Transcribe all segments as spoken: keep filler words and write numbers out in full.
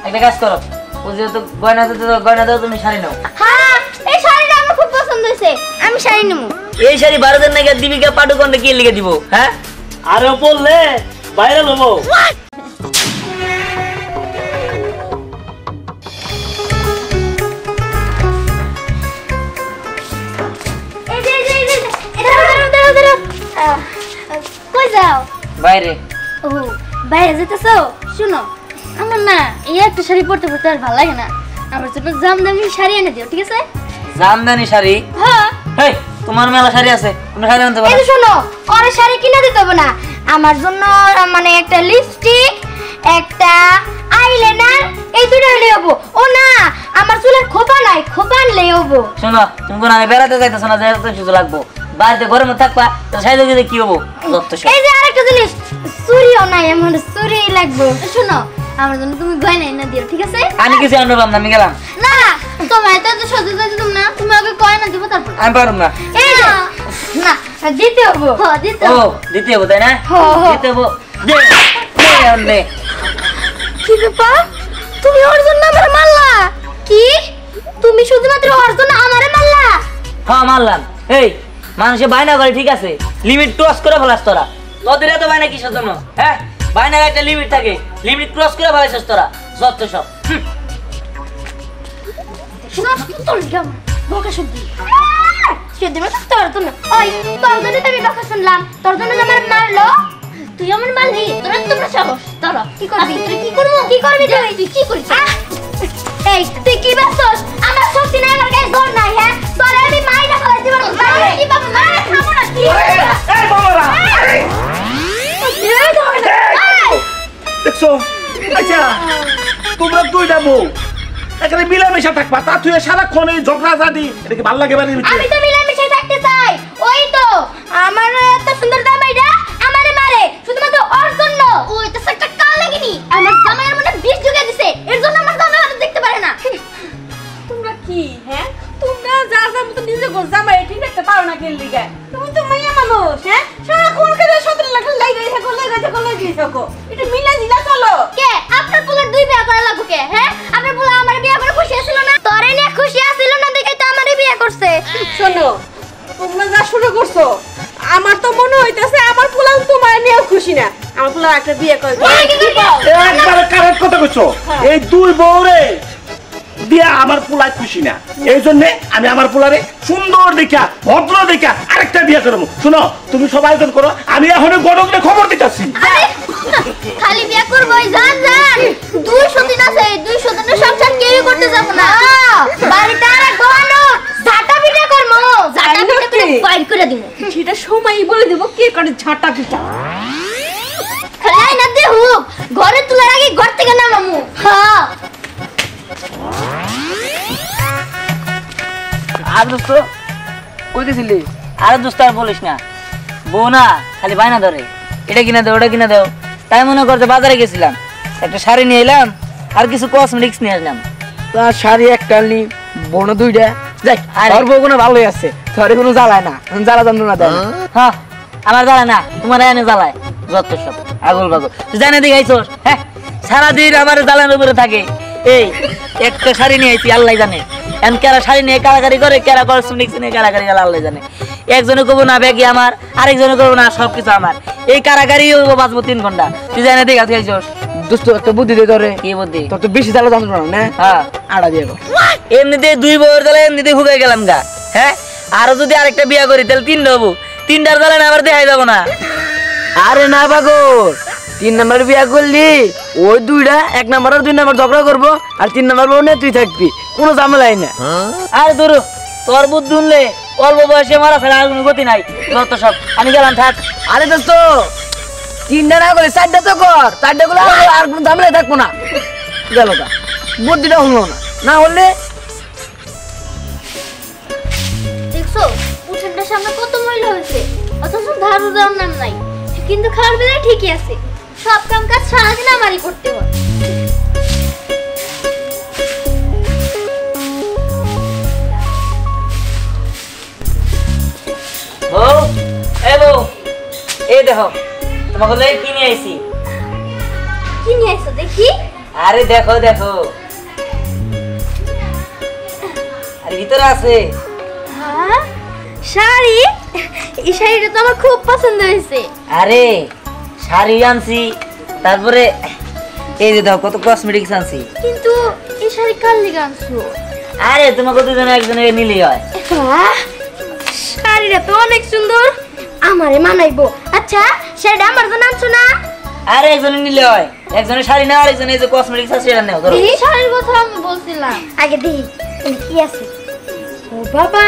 একটা কাজ করো, ও যেহেতু গয়না দিতে গয়না দাও, তুমি শাড়ি নাও। হ্যাঁ এই শাড়িটা আমার খুব পছন্দ হয়েছে, আমি শাড়ি নেব। এই শাড়ি ভারতের নাকি দীপিকা পাডুকোনকে কি লিখে দিব? হ্যাঁ আরে বললে ভাইরাল হবো। এই যে এই যে এই যে এটা দাঁড়াও দাঁড়াও দাঁড়াও। কই যাও? বাইরে। ও বাইরে যেতেছো? শুনো আমার না এই একটা শাড়ি পরতে পরতে আর ভালো লাগে না, আমার জন্য জামদানি শাড়ি এনে দিও, ঠিক আছে? জামদানি শাড়ি? হ্যাঁ। এই তোমার মেলা শাড়ি আছে, তুমি শাড়ি আনতে পারো? এই শোনো, ওর শাড়ি কিনে দিতে হবে না, আমার জন্য মানে একটা লিপস্টিক, একটা আইলাইনার, এই দুটো নিয়ে যাবো। ও না আমার চুলের খোপা নাই, খোপা আনলেই হবো। শোনো তুমি কোন আমি বেড়াতে যাইতেছ না, যাই তো সুযোগ লাগবো, বাড়িতে গরমে থাকবা, তো সাইজে দিলে কি হবো? এই যে আরেকটা জিনিস, চুড়িও নাই, আমার চুড়ি লাগবে। শোনো আমার জন্য তুমি গয়না এনে দিও, ঠিক আছে? আমি কিছু আনবো না, আমি গেলাম। না তোমার তো তো সজে যাইতে তুমি না, তুমি আগে গয়না দিব তারপর। আমি পারব না। এই না দিতে হবে। হ্যাঁ দিতে ও হবে। দিতে হবে তাই না? দিতে হবে। দে দে আনলে। কি ব্যাপার, তুমি ওর জন্য আমারে মারলা? কি তুমি শুধুমাত্র ওর জন্য আমারে মারলা? হ্যাঁ মারলাম। এই মানুষে বায়না করে ঠিক আছে, লিমিট ক্রস করে ফেলাস তোরা। তোদের এত বায়না কিসের জন্য? হ্যাঁ বায়নার একটা লিমিট থাকে, লিমিট ক্রস করে ফেলাইছিস তোরা, যত সব। শোনো তোর গাম বকা শুনবি সেদিন তো তোর জন্য ওই তোর জন্য আমি বকা শুনলাম, তোর জন্য আমার মারলো, তুই আমার মারলি, তোর তো বড় সাহস। তোর কি করবি? তুই কি করবো? কি করবি তুই? তুই কি করিস? এই তুই কি ভাবছস আমার শক্তি নাই, আমার গায়ে জোর নাই? হ্যাঁ তোর আমি মাইরা ফেলাই দিব। মারে কি বাবা, মারে খাবো না কি? এই বাবারা দেখছো? আচ্ছা তোমরা দুইটা বউ এখানে মিলামেশা থাকবা, তা তুই সারাক্ষণ এই ঝগড়া জানি, এটা কি ভালো লাগে? আমি তো মিলামেশা থাকতে চাই, ওই তো আমার এত সুন্দর জামাইটা আমারে মারে শুধুমাত্র ওর জন্য। ওই তো একটা কাল লাগেনি, আমার জামাইয়ের মনে বিষ ঢুকে দিছে, এর জন্য আমার জামাই আর দেখতে পারে না। তোমরা কি হ্যাঁ তোমরা যা যা মতো নিজে গোল জামাই ঠিক রাখতে পারো না কেন লিগা? তুমি তো মাইয়া মানুষ, হ্যাঁ সারাক্ষণ করে সতেরো লাখ লাগাই থাকো লাগাই থাকো লাগাই থাকো, এটা মিলা দিলা চলো। কে আপনার পোলার দুই বিয়ে করা লাগবে কে? হ্যাঁ আপনার পোলা আমার বিয়ে করে খুশি আছিল না? তোরে নিয়ে খুশি আছিল না দেখে তো আমারই বিয়ে করছে। শোনো তোমরা যা শুরু করছো, আমার তো মনে হইতেছে আমার পোলা তোমার নিয়ে খুশি না, আমার পোলা একটা বিয়ে করে। একবারে কারেক্ট কথা কইছো। এই দুই বউরে দিয়া আমার পোলায় খুশি না, এই জন্য আমি আমার পোলারে সুন্দর দেখা ভদ্র দেখা আরেকটা বিয়ে করবো। শুনো তুমি সবাই আয়োজন করো, আমি এখন গণকরে খবর দিতেছি। খালি বিয়ে করবো জান জান, দুইশো দিন আছে, দুইশো দিনের সংসার কেউই করতে যাবো না। বাড়িতে আরেক বানো ঝাঁটা পিঠা করবো, ঝাঁটা পিঠা করে বাইর করে দিব। সেটা সময়ই বলে দেবো কে করে ঝাঁটা পিঠা। খালি আইনা দে হুক, ঘরে তোলার আগে ঘর থেকে নামামু। হ্যাঁ আর দোস্ত কইতেছিলি? আরে দোস্ত আর বলিস না, বউ না খালি বায়না ধরে, এটা কিনা দাও ওটা কিনা দাও। তাই মনে করছে বাজারে গেছিলাম, একটা শাড়ি নিয়ে এলাম আর কিছু কসমেটিক্স নিয়ে আসলাম। তার শাড়ি একটা নি বোন দুইটা, যাই আর বউ কোনো ভালোই আছে, তোরে কোনো জ্বালায় না, জ্বালা যন্ত্রণা দেয় না। হ্যাঁ আমার জ্বালায় না, তোমার এনে জ্বালায় যত সব আগুল বাগুল। তুই জানে দেখাইছস? হ্যাঁ সারাদিন আমার জ্বালানোর উপরে থাকে। এই একটা শাড়ি নিয়ে আইছি আল্লাহ জানে, এন কেরা শাড়ি নিয়ে কারাকারি করে, কেরা কসমেটিক্স নিয়ে কারাকারি গেলে আল্লাহ জানে। একজনে কবো না ব্যাগই আমার, আরেকজনে কবো না সবকিছু আমার, এই কারাকারি বাঁচবো তিন ঘন্টা। তুই জানে দেখা খাইছস? দোস্ত একটা বুদ্ধি দে তোরে। কি বুদ্ধি? তোর তো বেশি জ্বালা যন্ত্রণা না, হ্যাঁ আড়া দিয়ে এমনিতে দুই বউয়ের জ্বালা এমনিতে হুকাই গেলাম গা। হ্যাঁ আরো যদি আরেকটা বিয়া করি তাহলে তিনটা হবো, তিনটার জ্বালা না আবার দেখাই যাবো না। আরে না পাগল, তিন নাম্বার বিয়া করলি ওই দুইটা এক নাম্বার আর দুই নাম্বার ঝগড়া করবো, আর তিন নাম্বার বউ তুই থাকবি, কোনো ঝামেলাই না। আর ধরো তোর বুদ্ধি শুনলে অল্প বয়সে মারা ফেলা আর কোনো গতি নাই, যত সব। আমি গেলাম থাক। আরে দোস্ত তিনটা না করে চারটা তো কর, চারটা গুলো আর কোনো ঝামেলাই থাকবো না। গেল তা বুদ্ধিটা হলো না, না হলে দেখছো উঠানটার সামনে কত ময়লা হয়েছে, অথচ ধার উদার নাম নাই, কিন্তু খাওয়ার বেলায় ঠিকই আছে। সব কাম কাজ সারাদিন আমারই করতে হয়। বউ এ বউ এই দেখো তোমাকে লই কি নিয়ে আইছি। কি নিয়ে আইছো দেখি? আরে দেখো দেখো, আরে ভিতরে আছে। হ্যাঁ শাড়ি, এই শাড়িটা তো আমার খুব পছন্দ হয়েছে। আরে শাড়ি আনছি, তারপরে এই যে দাও কত কসমেটিক্স আনছি। কিন্তু এই শাড়ি কার লেগে আনছো? আরে তোমাকে দুজনে একজনে নিলেই হয়। আহ, শাড়িটা তো অনেক সুন্দর, আমারে মানাইবো। আচ্ছা শাড়িটা আমার জন্য আনছো না? আরে একজনে নিলে হয়, একজনের শাড়ি নাও আর একজনে এই যে কসমেটিক্স আছে সেটা নাও। ধরো এই শাড়ির কথা আমি বলছিলাম। আগে দেখি এখানে কি আছে। ও বাবা,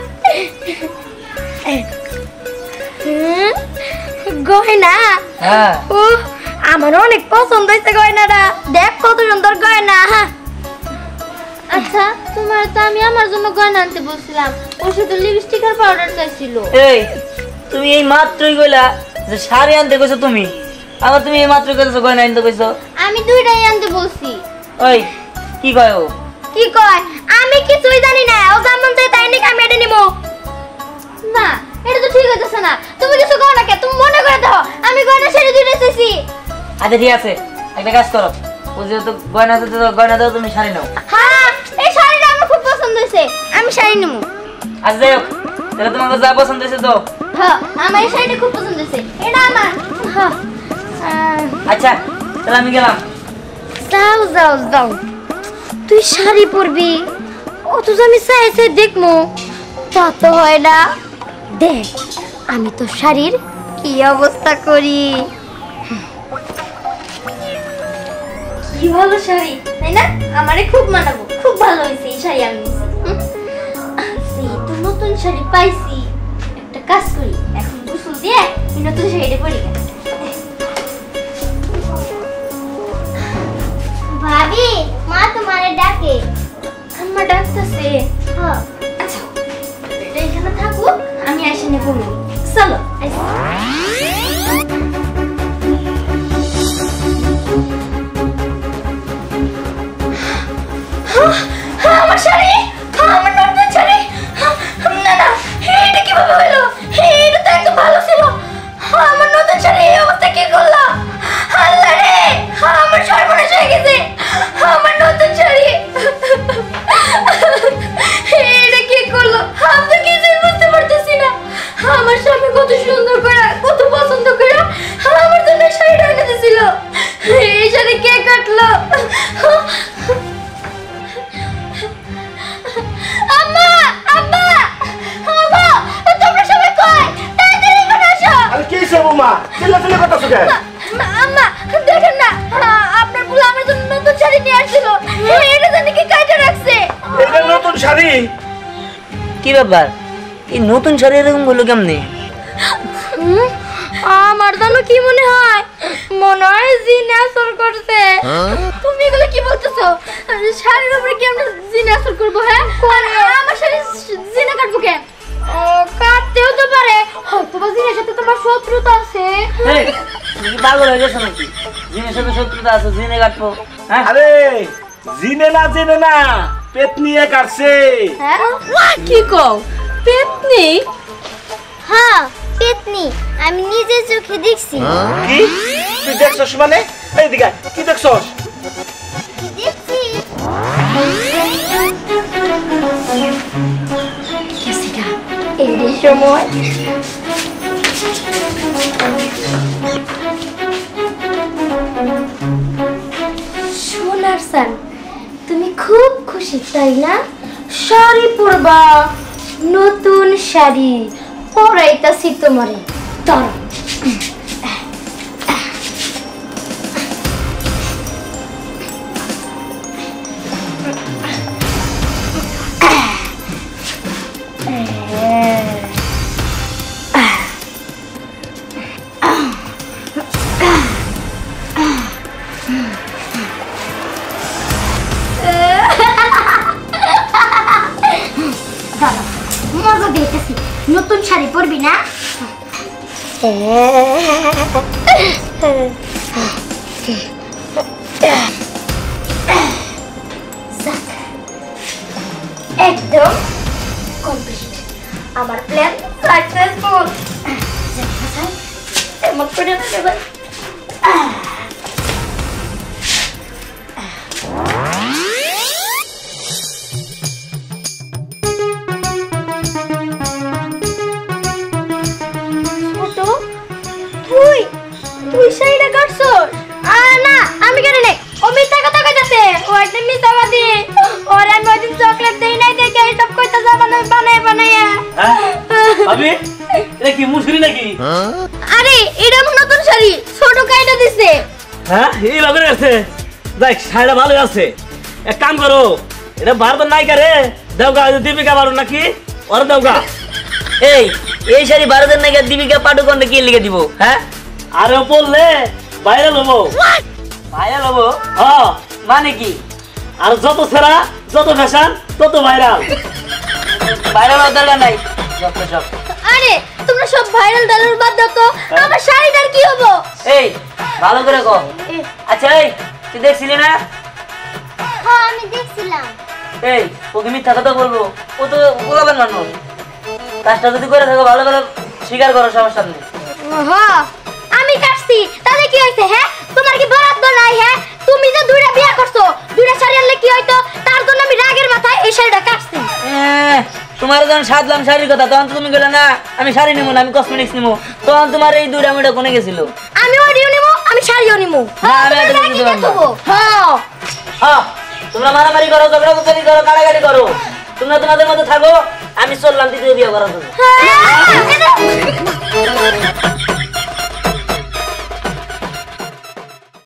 হুম, গয়না। হ্যাঁ ও আমার অনেক পছন্দ হয়েছে গয়নাটা, দেখ কত সুন্দর গয়না। আচ্ছা তোমার তো আমি আমার জন্য গয়না আনতে বলছিলাম, ও শুধু লিপস্টিক আর পাউডার চাইছিল। এই তুমি এই মাত্রই কইলা যে শাড়ি আনতে কইছো তুমি, আবার তুমি এই মাত্রই কইছো গয়না আনতে কইছো। আমি দুইটাই আনতে বলছি। ওই কি কয় ও? কি কয়? আমি কিছুই জানি না, ও যেমন চাই তাই নাকি আমি এটা নিবো না। এটা তো ঠিক হইতেছে না, তুমি কিছু কও না কে? তুমি মনে করে দাও আমি গয়না ছেড়ে দিতে চাইছি। আচ্ছা ঠিক আছে, একটা কাজ করো, ও যেহেতু গয়না দিতে দাও, গয়না দাও, তুমি শাড়ি নাও। হ্যাঁ এই শাড়িটা আমার খুব পছন্দ হয়েছে, আমি শাড়ি নেবো। আচ্ছা যাই হোক, তাহলে তোমাকে যা পছন্দ হয়েছে তো। হ্যাঁ আমার এই শাড়িটা খুব পছন্দ হয়েছে, এটা আমার। হ্যাঁ আচ্ছা তাহলে আমি গেলাম। যাও যাও যাও, তুই শাড়ি পরবি অথচ আমি চাই চাই দেখবো, তা তো হয় না। দেখ আমি তো শাড়ির কি অবস্থা করি। কি ভালো শাড়ি তাই না? আমারে খুব মানাবো, খুব ভালো হয়েছে এই শাড়ি আমি নিছি। হুম? যেহেতু নতুন শাড়ি পাইছি, একটা কাজ করি, এখন গোসল দিয়ে এই নতুন শাড়িটা পরি। ভাবি মা তোমারে ডাকে। আম্মা ডাকতেছে? হ্যাঁ। আচ্ছা এটা এখানে থাকুক, আমি এসে নেবো। চলো আমার শাড়ি, আমার নতুন শাড়ি। না না এটা কিভাবে হলো? এটা তো একদম ভালো ছিল। আমার নতুন শাড়ি এই অবস্থা কি করলো? আল্লাহ রে, আমার সর্বনাশ হয়ে গেছে। আমার নতুন শাড়ি এটা কি করলো? আমি তো কিছুই বুঝতে পারতেছি না। আমার স্বামী কত সুন্দর করে, কত পছন্দ করে আমার জন্য শাড়িটা এনে দিয়েছিল, এই শাড়ি কে কাটলো? আম্মা আম্মা আম্মা, তোমরা সবাই কই? তাড়াতাড়ি এখানে আসো। আরে কি হইছে বৌমা, চিল্লাচিল্লি করতেছো কেন? আম্মা দেখেন না, আপনার পুলা আমার জন্য নতুন শাড়ি নিয়ে আসছিল, এটা জানি কি কাটে রাখছে। এটা নতুন শাড়ি? কি ব্যাপার, এই নতুন শাড়ি এরকম হলো কেমনে? আমার জানো কি মনে হয়, মনে হয় জিনে আসর করছে। তুমি এগুলো কি বলতেছো? শাড়ির উপরে কি আমরা জিনে আসর করবো? হ্যাঁ আমার শাড়ি জিনে কাটবো কেন? ও কাটতেও তো পারে, হয়তো বা জিনের সাথে তোমার শত্রুতা আছে। এই, তুমি কি পাগল হয়ে গেছো নাকি? জিনের সাথে শত্রুতা আছে, জিনে কাটবো? হ্যাঁ আরে জিনে না জিনে না, পেতনিয়ে কাটছে। হ্যাঁ কি কও? পেতনি? হ্যাঁ পেতনি, আমি নিজে চোখে দেখছি। কি তুই দেখছস? মানে এই দিকে কি দেখছস? দেখছি এই সময় সোনার সান, তুমি খুব খুশি তাই না? শাড়ি পরবা, নতুন শাড়ি পরাইতাছি তোমারে। দাঁড়া মজা দিতেছি, নতুন শাড়ি পরবি না? একদম কমপ্লিট, আমার প্ল্যান সাকসেসফুল। এমন করে দেবে হয়তো মিথ্যাবাদী ওরে আমি ওইদিন চকলেট দেই নাই দেখে এইসব কইতা যাবানো বানায় বানাইয়া হ্যাঁ ভাবি এটা কি মুশকিল নাকি আরে এটা আমার নতুন শাড়ি ছোট কাইটা দিছে হ্যাঁ এই ভাবে আছে দেখ শাড়িটা ভালো আছে এক কাম করো এটা ভারতের নায়িকা রে দেওগা দীপিকা বারো নাকি ওর দেওগা এই এই শাড়ি ভারতের নাকি দীপিকা পাডুকোনকে কি লিখে দিব হ্যাঁ আরে পড়লে ভাইরাল হবো ভাইরাল হবো হ্যাঁ মানে কি আর যত সেরা যত ফ্যাশন তত ভাইরাল ভাইরাল হওয়ার দরকার নাই যত সব আরে তোমরা সব ভাইরাল ডালার বাদ দাও তো আমার শাড়িটার কি হবো এই ভালো করে কো আচ্ছা এই তুই দেখছিলি না হ্যাঁ আমি দেখছিলাম এই ওকে মিথ্যা কথা বলবো ও তো গোলাপের মানুষ কাজটা যদি করে থাকো ভালো করে স্বীকার করো সবার সামনে হ্যাঁ আমি কাটছি তাহলে কি হইছে হ্যাঁ তোমার কি বরাদ্দ নাই হ্যাঁ তুমি যে দুইটা বিয়া করছো দুইটা শাড়ি আনলে কি হইতো তার জন্য আমি রাগের মাথায় এই শাড়িটা কাটছি এহ, তোমার যখন সাতলাম শাড়ির কথা তখন তো তুমি গেলে না আমি শাড়ি নিবো না আমি কসমেটিক্স নিবো তখন তোমার এই দুইটা মিটা কোনে গেছিল আমি ওডিও নিমু আমি শাড়িও নিমু না, আমি এত কিছু দিতে পারবো না। হ্যাঁ হ্যাঁ তোমরা মারামারি করো ঝগড়া করো কাটাকাটি করো তোমরা তোমাদের মধ্যে থাকো আমি চললাম দ্বিতীয় বিয়ে করার জন্য হ্যাঁ